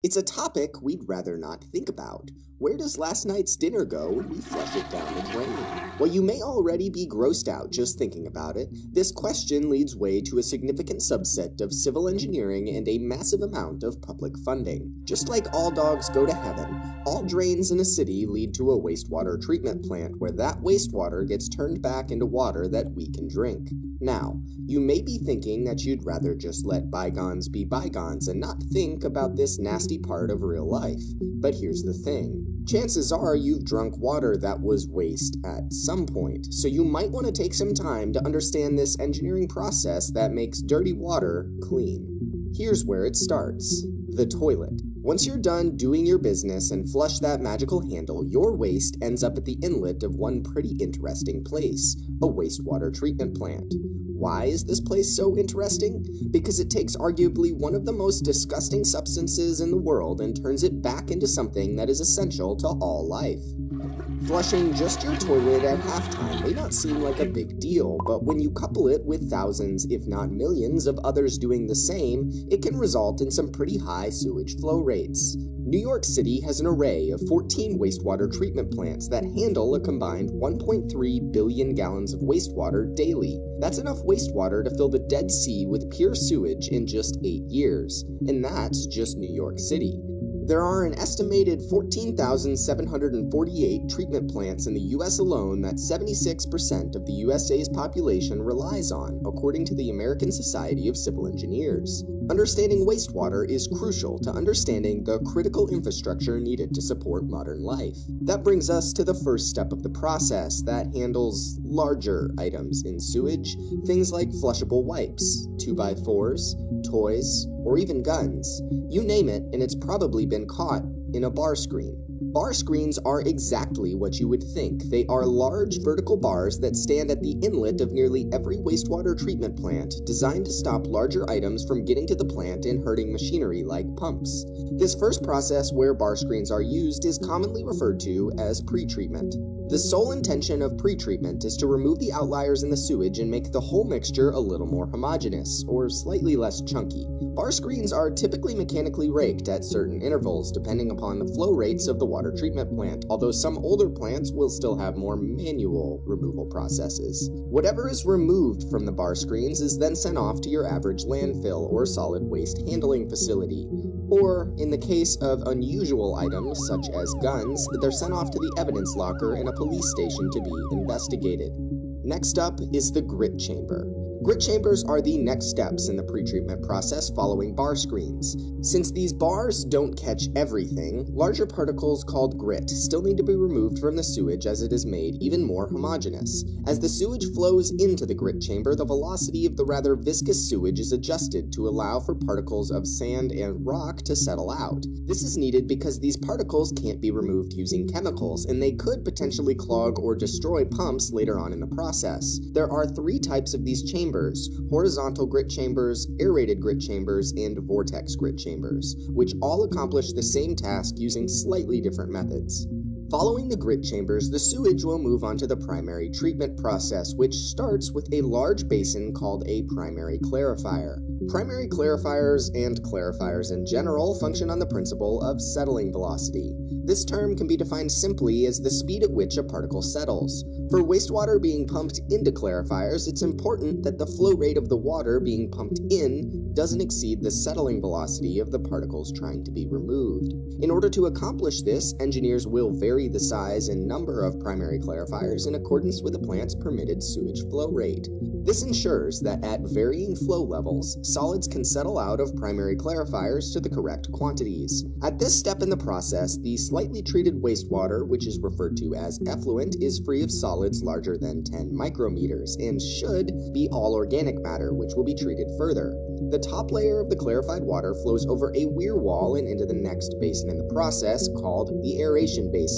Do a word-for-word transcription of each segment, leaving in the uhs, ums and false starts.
It's a topic we'd rather not think about. Where does last night's dinner go when we flush it down the drain? While you may already be grossed out just thinking about it, this question leads way to a significant subset of civil engineering and a massive amount of public funding. Just like all dogs go to heaven, all drains in a city lead to a wastewater treatment plant where that wastewater gets turned back into water that we can drink. Now, you may be thinking that you'd rather just let bygones be bygones and not think about this nasty part of real life. But here's the thing. Chances are you've drunk water that was waste at some point, so you might want to take some time to understand this engineering process that makes dirty water clean. Here's where it starts. The toilet. Once you're done doing your business and flush that magical handle, your waste ends up at the inlet of one pretty interesting place, a wastewater treatment plant. Why is this place so interesting? Because it takes arguably one of the most disgusting substances in the world and turns it back into something that is essential to all life. Flushing just your toilet at halftime may not seem like a big deal, but when you couple it with thousands, if not millions, of others doing the same, it can result in some pretty high sewage flow rates. New York City has an array of fourteen wastewater treatment plants that handle a combined one point three billion gallons of wastewater daily. That's enough wastewater to fill the Dead Sea with pure sewage in just eight years. And that's just New York City. There are an estimated fourteen thousand seven hundred forty-eight treatment plants in the U S alone that seventy-six percent of the U S A's population relies on, according to the American Society of Civil Engineers. Understanding wastewater is crucial to understanding the critical infrastructure needed to support modern life. That brings us to the first step of the process that handles larger items in sewage, things like flushable wipes, two by fours, toys, or even guns. You name it, and it's probably been caught in a bar screen. Bar screens are exactly what you would think. They are large vertical bars that stand at the inlet of nearly every wastewater treatment plant, designed to stop larger items from getting to the plant and hurting machinery like pumps. This first process where bar screens are used is commonly referred to as pre-treatment. The sole intention of pre-treatment is to remove the outliers in the sewage and make the whole mixture a little more homogeneous, or slightly less chunky. Bar screens are typically mechanically raked at certain intervals, depending upon the flow rates of the water treatment plant, although some older plants will still have more manual removal processes. Whatever is removed from the bar screens is then sent off to your average landfill or solid waste handling facility. Or, in the case of unusual items, such as guns, they're sent off to the evidence locker in a police station to be investigated. Next up is the grit chamber. Grit chambers are the next steps in the pre-treatment process following bar screens. Since these bars don't catch everything, larger particles called grit still need to be removed from the sewage as it is made even more homogeneous. As the sewage flows into the grit chamber, the velocity of the rather viscous sewage is adjusted to allow for particles of sand and rock to settle out. This is needed because these particles can't be removed using chemicals, and they could potentially clog or destroy pumps later on in the process. There are three types of these chambers: horizontal grit chambers, aerated grit chambers, and vortex grit chambers, which all accomplish the same task using slightly different methods. Following the grit chambers, the sewage will move on to the primary treatment process, which starts with a large basin called a primary clarifier. Primary clarifiers, and clarifiers in general, function on the principle of settling velocity. This term can be defined simply as the speed at which a particle settles. For wastewater being pumped into clarifiers, it's important that the flow rate of the water being pumped in doesn't exceed the settling velocity of the particles trying to be removed. In order to accomplish this, engineers will vary the size and number of primary clarifiers in accordance with the plant's permitted sewage flow rate. This ensures that at varying flow levels, solids can settle out of primary clarifiers to the correct quantities. At this step in the process, the slightly treated wastewater, which is referred to as effluent, is free of solids larger than ten micrometers and should be all organic matter, which will be treated further. The top layer of the clarified water flows over a weir wall and into the next basin in the process, called the aeration basin.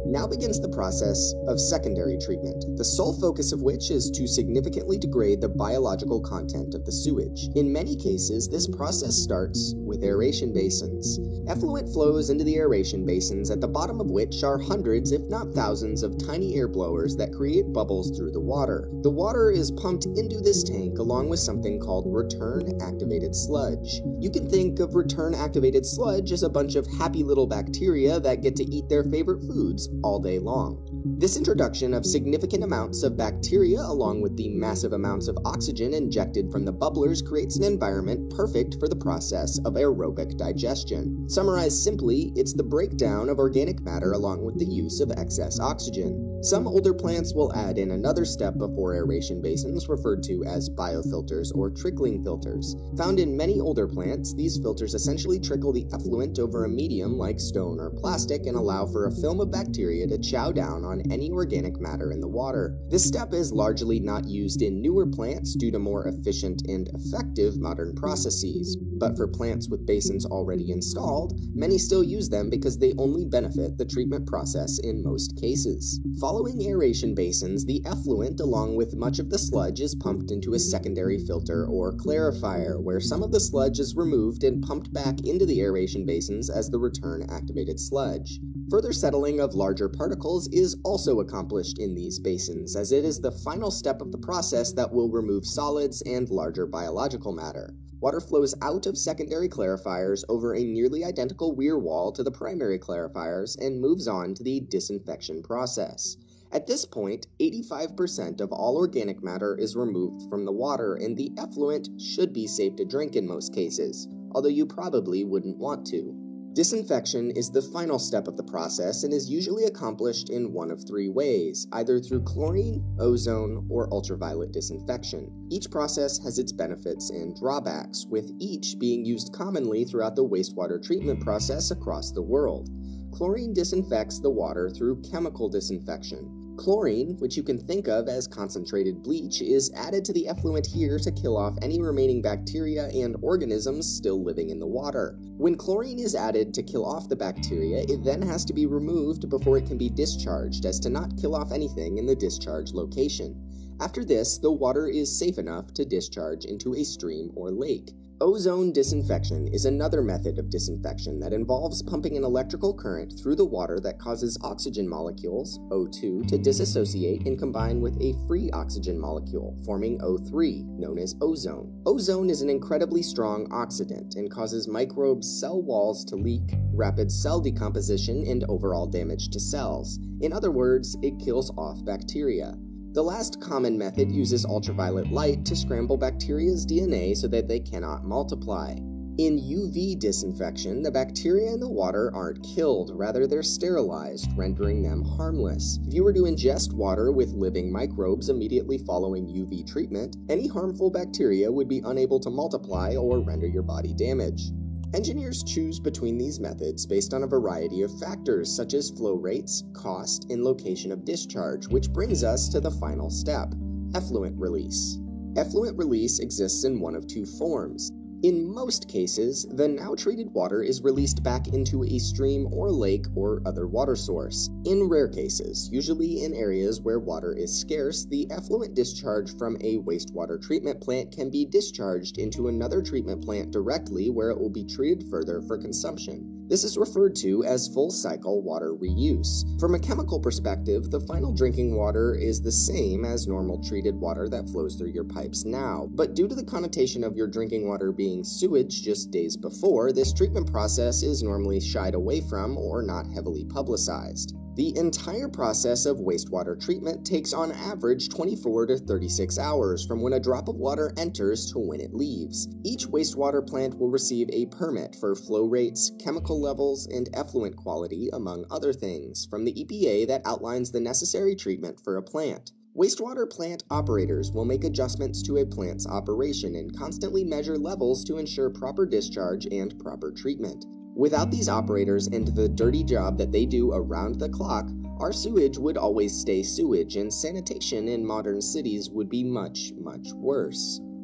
Now begins the process of secondary treatment, the sole focus of which is to significantly degrade the biological content of the sewage. In many cases, this process starts with aeration basins. Effluent flows into the aeration basins, at the bottom of which are hundreds, if not thousands, of tiny air blowers that create bubbles through the water. The water is pumped into this tank along with something called return-activated sludge. You can think of return-activated sludge as a bunch of happy little bacteria that get to eat their favorite foods all day long. This introduction of significant amounts of bacteria along with the massive amounts of oxygen injected from the bubblers creates an environment perfect for the process of aerobic digestion. Summarized simply, it's the breakdown of organic matter along with the use of excess oxygen. Some older plants will add in another step before aeration basins referred to as biofilters or trickling filters. Found in many older plants, these filters essentially trickle the effluent over a medium like stone or plastic and allow for a film of bacteria to chow down on any organic matter in the water. This step is largely not used in newer plants due to more efficient and effective modern processes, but for plants with basins already installed, many still use them because they only benefit the treatment process in most cases. Following aeration basins, the effluent along with much of the sludge is pumped into a secondary filter or clarifier, where some of the sludge is removed and pumped back into the aeration basins as the return-activated sludge. Further settling of larger particles is also accomplished in these basins, as it is the final step of the process that will remove solids and larger biological matter. Water flows out of secondary clarifiers over a nearly identical weir wall to the primary clarifiers and moves on to the disinfection process. At this point, eighty-five percent of all organic matter is removed from the water, and the effluent should be safe to drink in most cases, although you probably wouldn't want to. Disinfection is the final step of the process and is usually accomplished in one of three ways, either through chlorine, ozone, or ultraviolet disinfection. Each process has its benefits and drawbacks, with each being used commonly throughout the wastewater treatment process across the world. Chlorine disinfects the water through chemical disinfection. Chlorine, which you can think of as concentrated bleach, is added to the effluent here to kill off any remaining bacteria and organisms still living in the water. When chlorine is added to kill off the bacteria, it then has to be removed before it can be discharged, as to not kill off anything in the discharge location. After this, the water is safe enough to discharge into a stream or lake. Ozone disinfection is another method of disinfection that involves pumping an electrical current through the water that causes oxygen molecules, O two, to disassociate and combine with a free oxygen molecule, forming O three, known as ozone. Ozone is an incredibly strong oxidant and causes microbes' cell walls to leak, rapid cell decomposition, and overall damage to cells. In other words, it kills off bacteria. The last common method uses ultraviolet light to scramble bacteria's D N A so that they cannot multiply. In U V disinfection, the bacteria in the water aren't killed, rather they're sterilized, rendering them harmless. If you were to ingest water with living microbes immediately following U V treatment, any harmful bacteria would be unable to multiply or render your body damage. Engineers choose between these methods based on a variety of factors such as flow rates, cost, and location of discharge, which brings us to the final step, effluent release. Effluent release exists in one of two forms. In most cases, the now treated water is released back into a stream or lake or other water source. In rare cases, usually in areas where water is scarce, the effluent discharge from a wastewater treatment plant can be discharged into another treatment plant directly, where it will be treated further for consumption. This is referred to as full-cycle water reuse. From a chemical perspective, the final drinking water is the same as normal treated water that flows through your pipes now, but due to the connotation of your drinking water being sewage just days before, this treatment process is normally shied away from or not heavily publicized. The entire process of wastewater treatment takes on average twenty-four to thirty-six hours from when a drop of water enters to when it leaves. Each wastewater plant will receive a permit for flow rates, chemical levels, and effluent quality, among other things, from the E P A that outlines the necessary treatment for a plant. Wastewater plant operators will make adjustments to a plant's operation and constantly measure levels to ensure proper discharge and proper treatment. Without these operators and the dirty job that they do around the clock, our sewage would always stay sewage, and sanitation in modern cities would be much, much worse.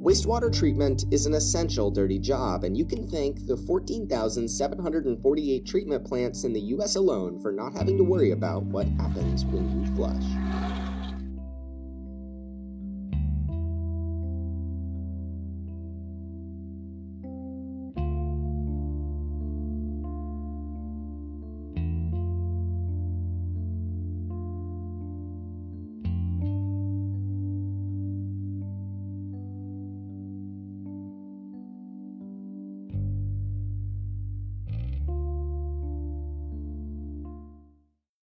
Wastewater treatment is an essential dirty job, and you can thank the fourteen thousand seven hundred forty-eight treatment plants in the U S alone for not having to worry about what happens when you flush.